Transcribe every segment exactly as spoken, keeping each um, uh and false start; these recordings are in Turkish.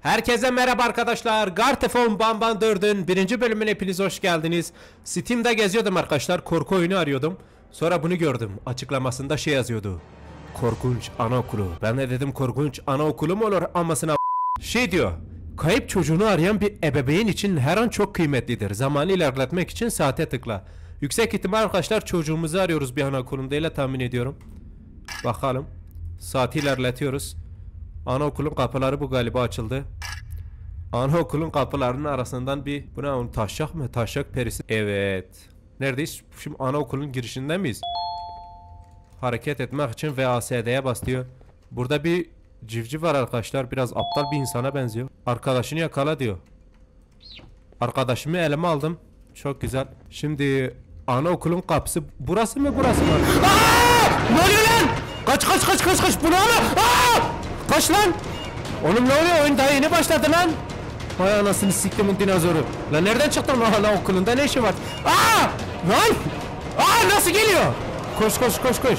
Herkese merhaba arkadaşlar. Gartefon Bamban dördün birinci bölümüne hepiniz hoş geldiniz. Steam'de geziyordum arkadaşlar. Korku oyunu arıyordum. Sonra bunu gördüm. Açıklamasında şey yazıyordu. Korkunç anaokulu. Ben de dedim korkunç anaokulu mu olur amasına şey diyor. Kayıp çocuğunu arayan bir ebeveyn için her an çok kıymetlidir. Zamanı ilerletmek için saate tıkla. Yüksek ihtimal arkadaşlar çocuğumuzu arıyoruz bir anaokulunda ile tahmin ediyorum. Bakalım. Saati ilerletiyoruz. Anaokulun kapıları bu galiba açıldı. Anaokulun kapılarının arasından bir... Bu ne onun taşak mı? Taşak perisi. Evet. Neredeyiz? Şimdi anaokulun girişinde miyiz? Hareket etmek için V A S D'ye bas diyor. Burada bir civciv var arkadaşlar. Biraz aptal bir insana benziyor. Arkadaşını yakala diyor. Arkadaşımı elime aldım. Çok güzel. Şimdi anaokulun kapısı... Burası mı burası mı? Aaaa! Ne oluyor lan? Kaç kaç kaç kaç kaç. Bu ne oluyor? Aaaa! Kaç lan! Oğlum ne oluyor? Oyun daha yeni başladı lan. Vay anasını siktimin dinozoru. Lan nereden çıktın lan okulunda ne işi var? Aa! Lan! Aa nasıl geliyor? Koş koş koş koş.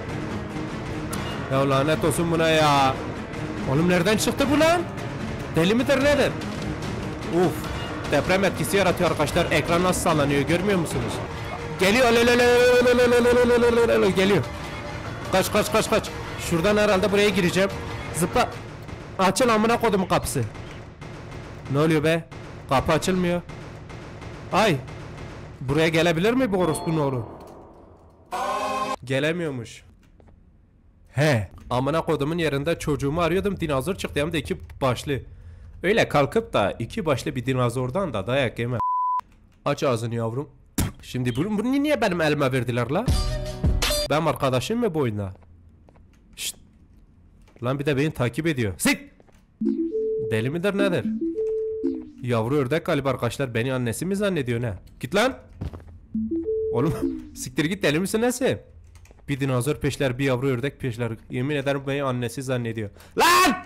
Ya lanet olsun buna ya. Oğlum nereden çıktı bu lan? Deli midir nedir? Uf. Deprem etkisi yaratıyor arkadaşlar. Ekran nasıl sallanıyor görmüyor musunuz? Geliyor. Geliyor. Kaç kaç kaç kaç. Şuradan herhalde buraya gireceğim. Zıpla. Açıl amına kodumun kapısı. Ne oluyor be? Kapı açılmıyor. Ay. Buraya gelebilir mi bu orospunun oğlu? Gelemiyormuş. He. Amına kodumun yerinde çocuğumu arıyordum. Dinozor çıktı hem de iki başlı. Öyle kalkıp da iki başlı bir dinozordan da dayak yeme. Aç ağzını yavrum. Şimdi bunu, bunu niye benim elime verdiler la? Ben arkadaşım mı bu oyunda? Şşt. Lan bir de beni takip ediyor. Sik! Deli midir nedir? Yavru ördek galiba arkadaşlar. Beni annesi mi zannediyor ne? Git lan! Oğlum siktir git, deli misin nesi? Bir dinozor peşler, bir yavru ördek peşler. Yemin ederim beni annesi zannediyor. Lan!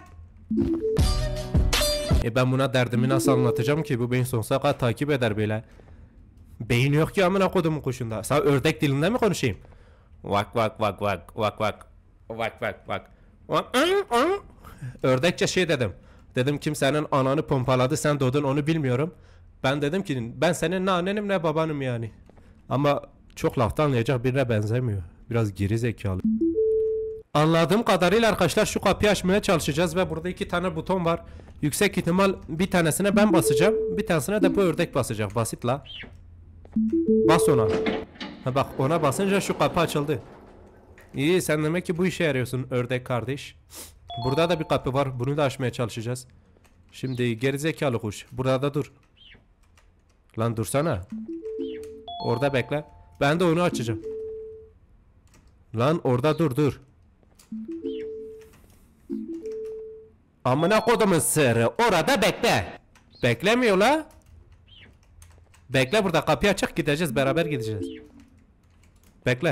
E ben buna derdimi nasıl anlatacağım ki? Bu beni sonsuza kadar takip eder böyle. Beyin yok ki amına kodumun kuşunda. Sana ördek dilinde mi konuşayım? Vak vak vak vak vak vak. Vak vak vak. Ördekçe şey dedim. Dedim kimsenin ananı pompaladı sen doğdun onu bilmiyorum. Ben dedim ki ben senin ne annenim ne babanım yani. Ama çok laftan anlayacak birine benzemiyor. Biraz geri zekalı. Anladığım kadarıyla arkadaşlar şu kapıyı açmaya çalışacağız ve burada iki tane buton var. Yüksek ihtimal bir tanesine ben basacağım. Bir tanesine de bu ördek basacak. Basit la. Bas ona. Ha bak ona basınca şu kapı açıldı. İyi sen demek ki bu işe yarıyorsun ördek kardeş. Burada da bir kapı var. Bunu da açmaya çalışacağız. Şimdi gerizekalı kuş. Burada da dur. Lan dursana. Orada bekle. Ben de onu açacağım. Lan orada dur dur. Amına kodumun sırrı. Orada bekle. Beklemiyor la. Bekle burada kapıyı açık gideceğiz. Beraber gideceğiz. Bekle.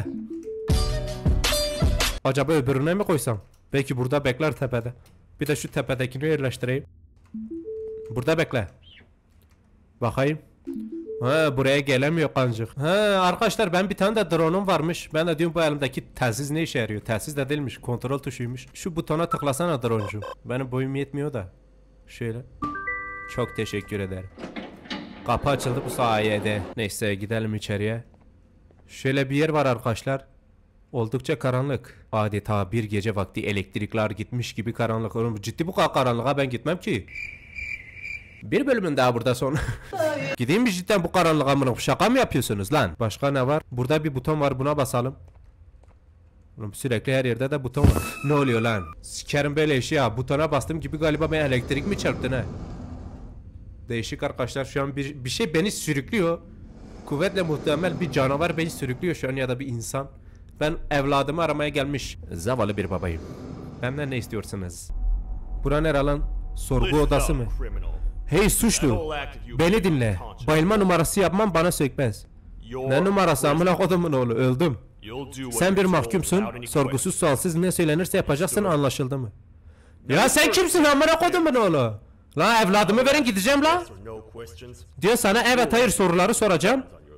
Acaba öbürüne mi koysam? Belki burada bekler tepede. Bir de şu tepedekini yerleştireyim. Burada bekle. Bakayım. Ha buraya gelemiyor kancık. Ha arkadaşlar ben bir tane de drone'um varmış. Ben de diyorum bu elimdeki telsiz ne işe yarıyor? Telsiz de değilmiş. Kontrol tuşuymuş. Şu butona tıklasana drone'cum. Benim boyum yetmiyor da. Şöyle. Çok teşekkür ederim. Kapı açıldı bu sayede. Neyse gidelim içeriye. Şöyle bir yer var arkadaşlar. Oldukça karanlık. Adeta bir gece vakti elektrikler gitmiş gibi karanlık. Oğlum ciddi bu kadar karanlığa ben gitmem ki. Bir bölümün daha burada sonra. Gideyim mi cidden bu karanlığa mı? Şaka mı yapıyorsunuz lan? Başka ne var? Burada bir buton var, buna basalım. Oğlum sürekli her yerde de buton var. Ne oluyor lan? Sikerim böyle işi ya. Butona bastım gibi galiba ben elektrik mi çarptı ne? Değişik arkadaşlar şu an bir, bir şey beni sürüklüyor. Kuvvetle muhtemel bir canavar beni sürüklüyor şu an ya da bir insan. Ben evladımı aramaya gelmiş zavallı bir babayım. Benden ne istiyorsunuz? Bura nere lan? Sorgu odası mı? Hey suçlu, beni dinle. Bayılma numarası yapmam bana sökmez. Ne numarası amına kodumun oğlu, öldüm. Sen bir mahkumsun, sorgusuz sualsız ne söylenirse yapacaksın, anlaşıldı mı? Ya sen kimsin amına kodumun oğlu? La evladımı verin gideceğim la. Diyor sana evet hayır soruları soracağım.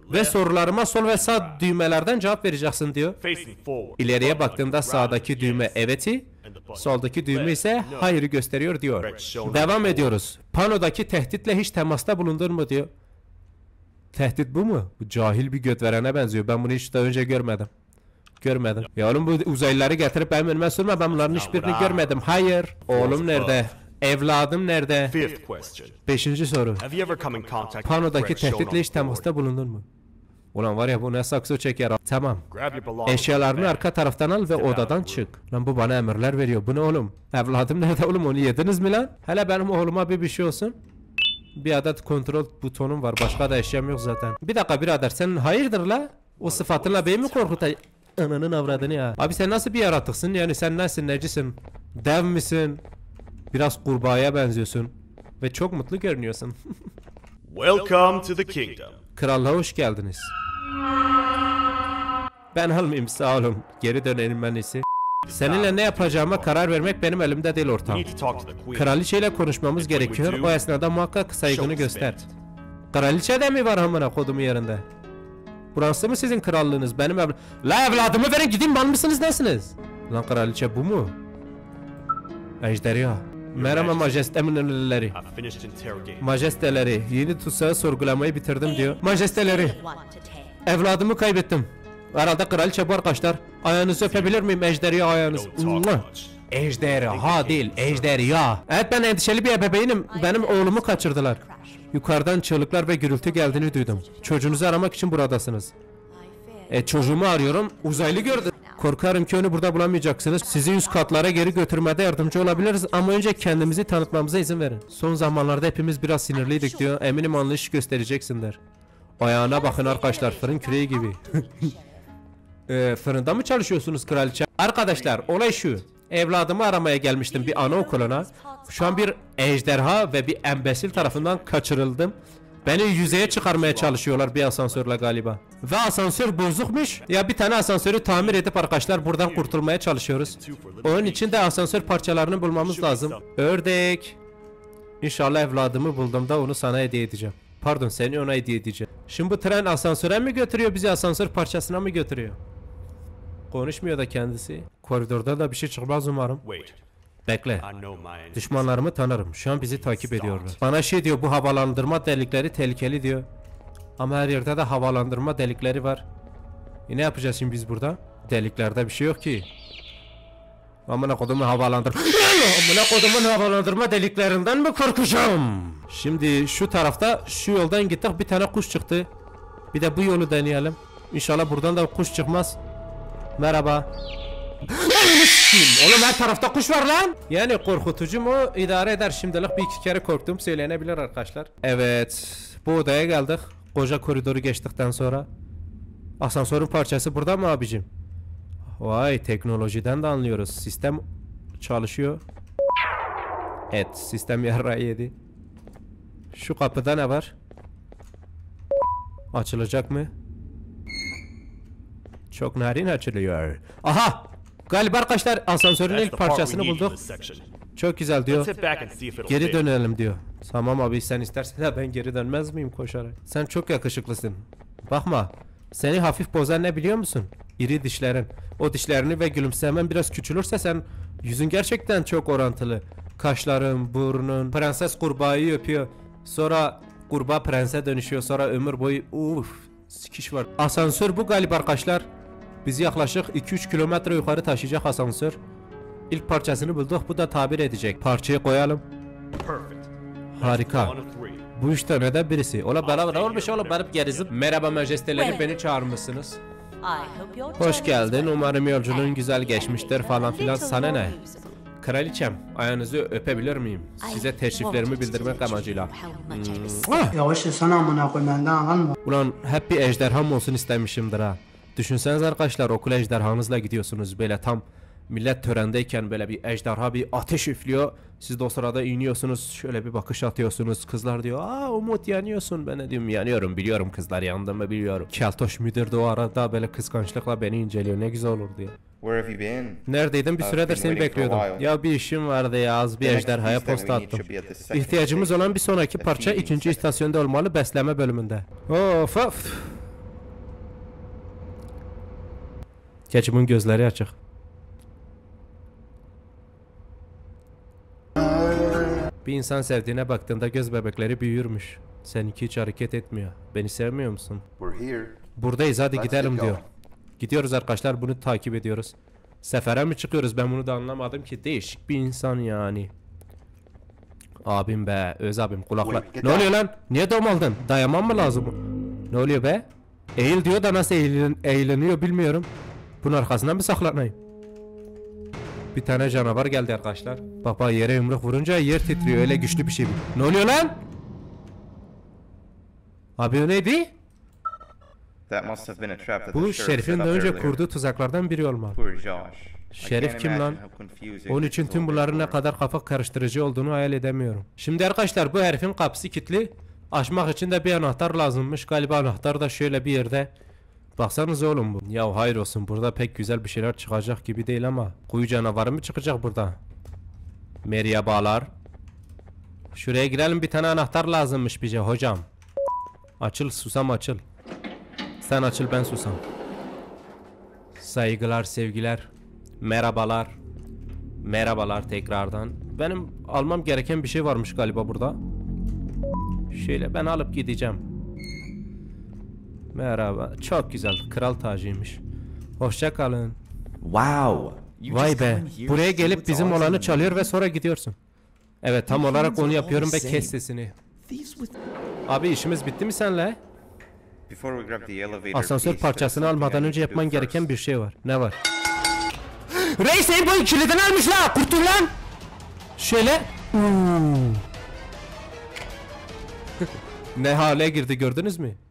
Ve sorularıma sol ve sağ düğmelerden cevap vereceksin diyor. İleriye baktığımda sağdaki düğme evet'i, soldaki düğme ise hayırı gösteriyor diyor. Devam ediyoruz. Panodaki tehditle hiç temasta bulundun mu diyor. Tehdit bu mu? Bu cahil bir göt verene benziyor. Ben bunu hiç daha önce görmedim. Görmedim. Ya oğlum bu uzaylıları getirip benim önüme sürme. Ben bunların hiçbirini görmedim. Hayır. Oğlum nerede? Evladım nerede? Beşinci soru. Panodaki tehditle hiç temasta bulundun mu? Ulan var ya bu ne sakso çeker. Tamam. Eşyalarını arka taraftan al ve odadan çık. Lan bu bana emirler veriyor. Bu ne oğlum? Evladım nerede oğlum, onu yediniz mi lan? Hele benim oğluma bir bir şey olsun. Bir adet kontrol butonum var. Başka da eşyam yok zaten. Bir dakika birader, sen hayırdır la? O sıfatınla beni mi korkutay? Ananın avradını ya. Abi sen nasıl bir yaratıksın? Yani sen nesin, necisin? Dev misin? Biraz kurbağaya benziyorsun. Ve çok mutlu görünüyorsun. Welcome to the kingdom. Krallığa hoş geldiniz. Ben almayayım, sağ olun. Geri dönelim ben iyisi. Seninle ne yapacağıma karar vermek benim elimde değil ortam. Kraliçeyle konuşmamız gerekiyor. O esnada muhakkak saygını göster. Kraliçe de mi var amına kodumun yerinde? Burası mı sizin krallığınız? Benim ev... La evladımı verin gidin, mal mısınız nesiniz? Lan kraliçe bu mu? Ejderha. Merhaba majestemin önerileri. Majesteleri, yeni tutsağı sorgulamayı bitirdim diyor. Majesteleri, evladımı kaybettim. Herhalde kraliçe bu arkadaşlar. Ayağınızı öpebilir miyim ejderha ayağınız? Ejderha değil, ejderha. Evet, ben endişeli bir ebeveynim. Benim oğlumu kaçırdılar. Yukarıdan çığlıklar ve gürültü geldiğini duydum. Çocuğunuzu aramak için buradasınız. E çocuğumu arıyorum. Uzaylı gördüm. Korkarım ki onu burada bulamayacaksınız. Sizi üst katlara geri götürmede yardımcı olabiliriz ama önce kendimizi tanıtmamıza izin verin. Son zamanlarda hepimiz biraz sinirliydik diyor. Eminim anlayış göstereceksindir. Ayağına bakın arkadaşlar, fırın küreği gibi. e, fırında mı çalışıyorsunuz kraliçe? Arkadaşlar olay şu. Evladımı aramaya gelmiştim bir anaokuluna. Şu an bir ejderha ve bir embesil tarafından kaçırıldım. Beni yüzeye çıkarmaya çalışıyorlar bir asansörle galiba. Ve asansör bozukmuş. Ya bir tane asansörü tamir edip arkadaşlar buradan kurtulmaya çalışıyoruz. Onun için de asansör parçalarını bulmamız lazım. Ördek. İnşallah evladımı bulduğumda onu sana hediye edeceğim. Pardon, seni ona hediye edeceğim. Şimdi bu tren asansöre mi götürüyor bizi, asansör parçasına mı götürüyor? Konuşmuyor da kendisi. Koridorda da bir şey çıkmaz umarım. Bekle. Düşmanlarımı tanırım. Şu an bizi takip ediyorlar. Bana şey diyor, bu havalandırma delikleri tehlikeli diyor. Ama her yerde de havalandırma delikleri var. E ne yapacağız şimdi biz burada? Deliklerde bir şey yok ki. Amına kodumun havalandırma. Amına kodumun havalandırma deliklerinden mi korkacağım? Şimdi şu tarafta şu yoldan gittik, bir tane kuş çıktı. Bir de bu yolu deneyelim. İnşallah buradan da kuş çıkmaz. Merhaba. Oğlum her tarafta kuş var lan. Yani korkutucu mu? İdare eder şimdilik, bir iki kere korktum söylenebilir arkadaşlar. Evet, bu odaya geldik. Koca koridoru geçtikten sonra. Asansörün parçası burada mı abicim? Vay, teknolojiden de anlıyoruz. Sistem çalışıyor. Evet, sistem yarrağı yedi. Şu kapıda ne var? Açılacak mı? Çok narin açılıyor. Aha! Galiba arkadaşlar asansörün ilk parçasını bulduk. Çok güzel diyor. Geri dönelim diyor. Tamam abi, sen istersen de ben geri dönmez miyim koşarak? Sen çok yakışıklısın. Bakma. Seni hafif bozan ne biliyor musun? İri dişlerin. O dişlerini ve gülümsemen biraz küçülürse sen yüzün gerçekten çok orantılı. Kaşların, burnun, prenses kurbağayı öpüyor. Sonra kurbağa prense dönüşüyor. Sonra ömür boyu uff sikiş var. Asansör bu galiba arkadaşlar. Bizi yaklaşık iki üç kilometre yukarı taşıyacak asansör. İlk parçasını bulduk. Bu da tabir edecek. Parçayı koyalım. Harika. Bu üç tane de birisi. Ola beraber olmuş oğlum, benim gerizim. Merhaba majesteleri, beni çağırmışsınız. Hoş geldin. Umarım yolculuğun güzel geçmiştir falan filan. Sana ne? Kraliçem, ayağınızı öpebilir miyim? Size teşriflerimi bildirmek amacıyla. Hmm. Yavaş sana amına koy, benden alma. Ulan hep bir ejderham olsun istemişimdir ha. Düşünseniz arkadaşlar, okula ejderhanızla gidiyorsunuz böyle tam millet törendeyken, böyle bir ejderha bir ateş üflüyor. Siz de o sırada iniyorsunuz, şöyle bir bakış atıyorsunuz. Kızlar diyor, aa Umut yanıyorsun. Ben de diyorum yanıyorum, biliyorum kızlar yandığımı biliyorum. Keltoş müdür de o arada böyle kıskançlıkla beni inceliyor, ne güzel olur diyor. Where have you been? Neredeydin? Bir süredir seni bekliyordum. Ya bir işim vardı ya, az bir ejderhaya posta attım. İhtiyacımız olan bir sonraki parça ikinci istasyonda olmalı, besleme bölümünde. Of of. Gerçi bunun gözleri açık. Bir insan sevdiğine baktığında göz bebekleri büyürmüş. Seninki hiç hareket etmiyor. Beni sevmiyor musun? We're here. Buradayız, hadi Let's gidelim get diyor. going. Gidiyoruz arkadaşlar, bunu takip ediyoruz. Sefere mi çıkıyoruz, ben bunu da anlamadım ki. Değişik bir insan yani. Abim be, öz abim kulakla. Wait, get Ne oluyor down. lan? Niye domaldın? Dayaman mı lazım? Ne oluyor be? Eğil diyor da nasıl eğlen, eğleniyor bilmiyorum. Bunun arkasından mı saklanayım? Bir tane canavar geldi arkadaşlar. Baba yere yumruk vurunca yer titriyor, öyle güçlü bir şey bu. Ne oluyor lan? Abi o neydi? That must have been a trap that Bu the sheriff Şerif'in set daha up önce earlier. kurduğu tuzaklardan biri olmalı. Poor Josh. I Şerif can't kim lan? imagine how confusing Onun this için will tüm be bunların for ne him. kadar kafa karıştırıcı olduğunu hayal edemiyorum. Şimdi arkadaşlar bu herifin kapısı kilitli. Açmak için de bir anahtar lazımmış. Galiba anahtar da şöyle bir yerde. Baksanıza oğlum bu. Ya hayır olsun, burada pek güzel bir şeyler çıkacak gibi değil ama. Kuyu canavarı mı çıkacak burada? Merhabalar. Şuraya girelim, bir tane anahtar lazımmış bize hocam. Açıl susam açıl. Sen açıl ben susam. Saygılar sevgiler. Merhabalar. Merhabalar tekrardan. Benim almam gereken bir şey varmış galiba burada. Şöyle ben alıp gideceğim. Merhaba. Çok güzel. Kral tacıymış. Hoşça kalın. Wow. You Vay just be. come in here, Buraya see gelip what's bizim awesome olanı and çalıyor ve sonra gidiyorsun. Evet, tam olarak onu yapıyorum ve kes sesini. thieves with Abi işimiz bitti mi senle? Before we grab the elevator Asansör piece, parçasını there's something almadan I önce need to do yapman gereken first. bir şey var. Ne var? Reis Airboy'un kilidini almış la! Kurtul lan! Şöyle. Uuu. Ne hale girdi gördünüz mü?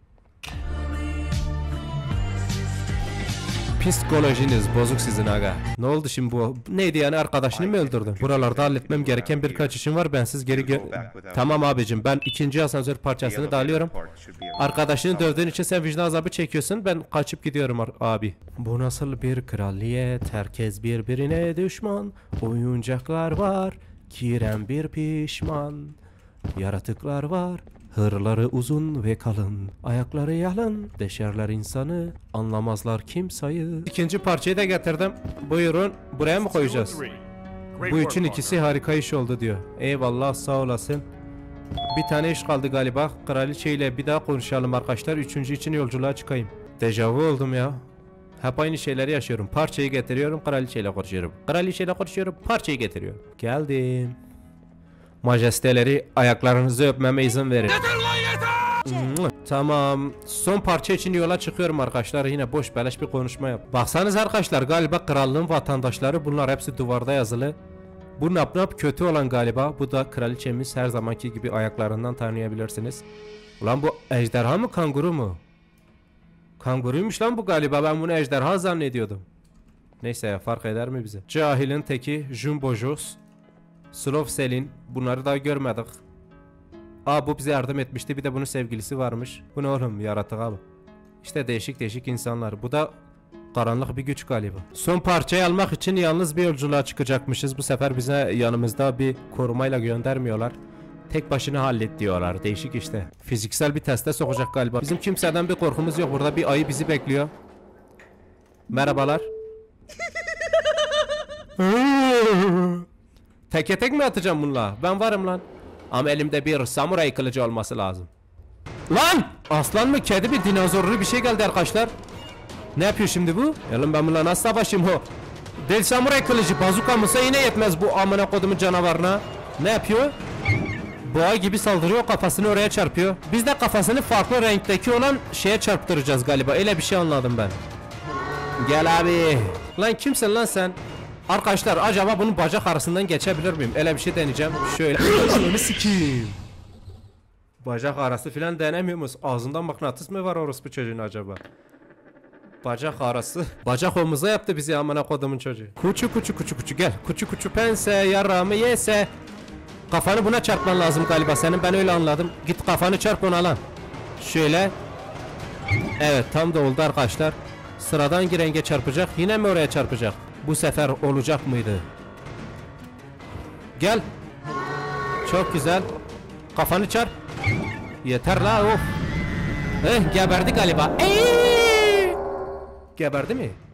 Psikolojiniz bozuk sizin aga. Ne oldu şimdi bu? Neydi yani, arkadaşını mı öldürdün? Buralarda halletmem gereken birkaç işim var, bensiz geri gö... Tamam abicim, ben ikinci asansör The parçasını da elevator alıyorum. part should be able to- Arkadaşını dövdüğün için sen vicdan azabı çekiyorsun, ben kaçıp gidiyorum ar- abi. Bu nasıl bir kraliyet, herkes birbirine düşman. Oyuncaklar var, Kiren bir pişman. Yaratıklar var, hırları uzun ve kalın. Ayakları yalın, deşerler insanı, anlamazlar kimseyi. İkinci parçayı da getirdim. Buyurun, buraya mı koyacağız? Three. Great Bu work, üçün Parker. ikisi harika iş oldu diyor. Eyvallah, sağ olasın. Bir tane iş kaldı galiba. Kraliçe ile bir daha konuşalım arkadaşlar. Üçüncü için yolculuğa çıkayım. Dejavu oldum ya. Hep aynı şeyleri yaşıyorum. Parçayı getiriyorum, kraliçeyle konuşuyorum. Kraliçeyle konuşuyorum, parçayı getiriyorum. Geldim. Majesteleri, ayaklarınızı öpmeme izin verin. Mwah. Tamam. Son parça için yola çıkıyorum arkadaşlar. Yine boş beleş bir konuşma yap. Baksanız arkadaşlar, galiba krallığın vatandaşları, bunlar hepsi duvarda yazılı. Bu nap nap kötü olan galiba. Bu da kraliçemiz, her zamanki gibi ayaklarından tanıyabilirsiniz. Ulan bu ejderha mı, kanguru mu? Kanguruymuş lan bu galiba. Ben bunu ejderha zannediyordum. Neyse ya, fark eder mi bize? Cahilin teki Jumbo Joss, Slow Selin, bunları daha görmedik. Aa, bu bize yardım etmişti. Bir de bunun sevgilisi varmış. Bu ne oğlum, yaratık abi. İşte değişik değişik insanlar. Bu da karanlık bir güç galiba. Son parçayı almak için yalnız bir yolculuğa çıkacakmışız. Bu sefer bize yanımızda bir korumayla göndermiyorlar. Tek başına hallet diyorlar. Değişik işte. Fiziksel bir teste sokacak galiba. Bizim kimseden bir korkumuz yok. Burada bir ayı bizi bekliyor. Merhabalar. Teke tek mi atacağım bununla? Ben varım lan. Ama elimde bir samuray kılıcı olması lazım. Lan! Aslan mı, kedi mi, dinozorlu bir şey geldi arkadaşlar. Ne yapıyor şimdi bu? Oğlum ben bununla nasıl savaşayım ho? Del samuray kılıcı, bazuka mısa yine yetmez bu amına kodumun canavarına. Ne yapıyor? Boğa gibi saldırıyor, kafasını oraya çarpıyor. Biz de kafasını farklı renkteki olan şeye çarptıracağız galiba. Öyle bir şey anladım ben. Gel abi. Lan kimsin lan sen? Arkadaşlar, acaba bunun bacak arasından geçebilir miyim? Öyle bir şey deneyeceğim. Şöyle. Ananı sikeyim. Bacak arası filan denemiyor musun? Ağzından mıknatıs mı var orospu çocuğun acaba? Bacak arası. Bacak omuza yaptı bizi amına kodumun çocuğu. Kuçu kuçu kuçu kuçu gel. Kuçu kuçu pense yaramı yese. Kafanı buna çarpman lazım galiba senin, ben öyle anladım. Git kafanı çarp ona lan. Şöyle. Evet, tam da oldu arkadaşlar. Sıradan girenge çarpacak. Yine mi oraya çarpacak? Bu sefer olacak mıydı? Gel. Çok güzel. Kafanı çarp. Yeter la, of. Eh, geberdi galiba. Eee! Geberdi mi?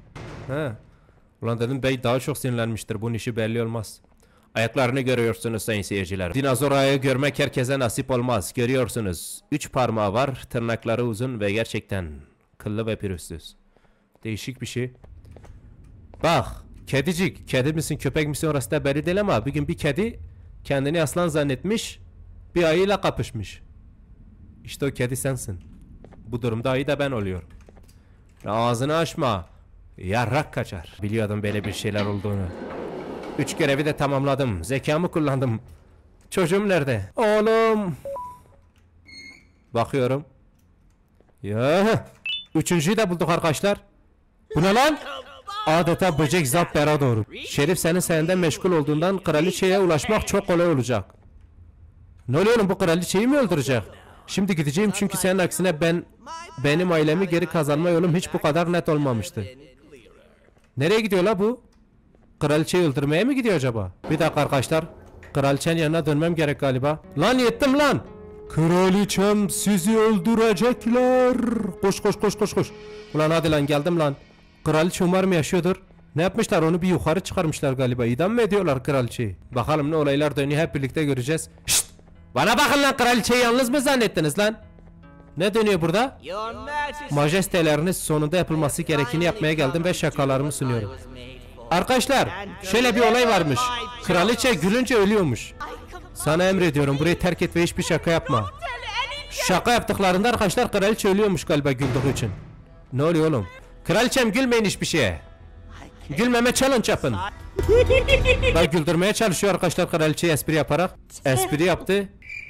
He. Ulan dedim bey daha çok sinirlenmiştir. Bunun işi belli olmaz. Ayaklarını görüyorsunuz sayın seyirciler. Dinozor ayağı görmek herkese nasip olmaz. Görüyorsunuz. Üç parmağı var. Tırnakları uzun ve gerçekten kıllı ve pürüzsüz. Değişik bir şey. Bak. Kedicik. Kedi misin köpek misin orası da belli değil ama bir gün bir kedi kendini aslan zannetmiş. Bir ayıyla kapışmış. İşte o kedi sensin. Bu durumda ayı da ben oluyorum. Ağzını açma. Yarrak kaçar. Biliyordum böyle bir şeyler olduğunu. Üç görevi de tamamladım. Zekamı kullandım. Çocuğum nerede? Oğlum. Bakıyorum. Ya. Üçüncüyü de bulduk arkadaşlar. Bu ne lan? Adeta böcek zap bera doğru. Şerif senin sayende meşgul olduğundan kraliçeye ulaşmak çok kolay olacak. Ne oluyor oğlum, bu kraliçeyi mi öldürecek? Şimdi gideceğim çünkü senin aksine ben benim ailemi geri kazanma yolum hiç bu kadar net olmamıştı. Nereye gidiyor la bu? Kraliçeyi öldürmeye mi gidiyor acaba? Bir dakika arkadaşlar. Kraliçenin yanına dönmem gerek galiba. Lan yettim lan. Kraliçem sizi öldürecekler. Koş koş koş koş koş. Ulan hadi lan geldim lan. Kraliçe umarım yaşıyordur. Ne yapmışlar, onu bir yukarı çıkarmışlar galiba. İdam mı ediyorlar kraliçeyi? Bakalım ne olaylar dönüyor, hep birlikte göreceğiz. Şşt! Bana bakın lan, kraliçeyi yalnız mı zannettiniz lan? Ne dönüyor burada? Majesteleriniz sonunda yapılması gerekeni yapmaya geldim ve şakalarımı sunuyorum. Arkadaşlar şöyle bir olay varmış. Kraliçe gülünce ölüyormuş. Sana emrediyorum burayı terk et ve hiçbir şaka yapma. Şaka yaptıklarında arkadaşlar kraliçe ölüyormuş galiba güldüğü için. Ne oluyor oğlum? Kraliçem gülmeyin hiçbir şeye. Gülmeme challenge yapın. Bak güldürmeye çalışıyor arkadaşlar kraliçeyi espri yaparak. Espri yaptı.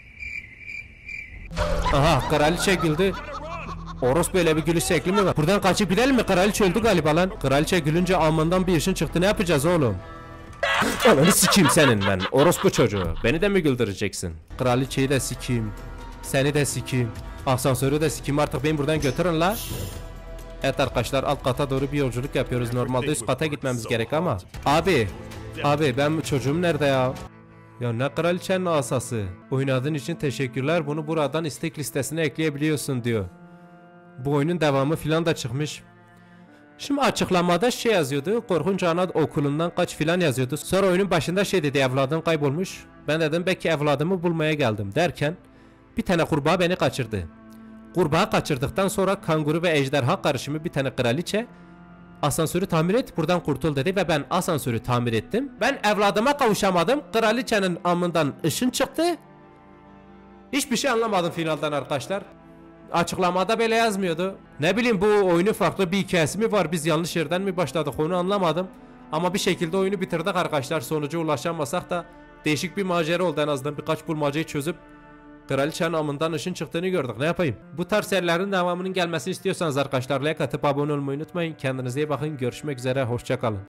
Aha kraliçe güldü. Oros böyle bir gülüş şekli mi var? Buradan kaçıp gidelim mi? Kraliçe öldü galiba lan. Kraliçe gülünce alnından bir işin çıktı. Ne yapacağız oğlum? Ananı sikeyim senin ben. Orospu çocuğu. Beni de mi güldüreceksin? Kraliçeyi de sikeyim. Seni de sikeyim. Asansörü de sikeyim. Artık beni buradan götürün la. Evet arkadaşlar alt kata doğru bir yolculuk yapıyoruz. Normalde üst kata gitmemiz gerek ama. Abi. Abi ben çocuğum nerede ya? Ya ne kraliçenin asası. Oynadığın için teşekkürler. Bunu buradan istek listesine ekleyebiliyorsun diyor. Bu oyunun devamı filan da çıkmış. Şimdi açıklamada şey yazıyordu. Korkunç Ana okulundan kaç filan yazıyordu. Sonra oyunun başında şey dedi, evladın kaybolmuş. Ben dedim belki evladımı bulmaya geldim derken bir tane kurbağa beni kaçırdı. Kurbağa kaçırdıktan sonra kanguru ve ejderha karışımı bir tane kraliçe asansörü tamir et buradan kurtul dedi ve ben asansörü tamir ettim. Ben evladıma kavuşamadım. Kraliçenin amından ışın çıktı. Hiçbir şey anlamadım finalden arkadaşlar. Açıklamada böyle yazmıyordu. Ne bileyim bu oyunun farklı bir hikayesi mi var? Biz yanlış yerden mi başladık onu anlamadım. Ama bir şekilde oyunu bitirdik arkadaşlar. Sonuca ulaşamasak da değişik bir macera oldu, en azından birkaç bulmacayı çözüp kraliçenin amından ışın çıktığını gördük. Ne yapayım? Bu tarz serilerin devamının gelmesini istiyorsanız arkadaşlar like atıp abone olmayı unutmayın. Kendinize iyi bakın. Görüşmek üzere. Hoşça kalın.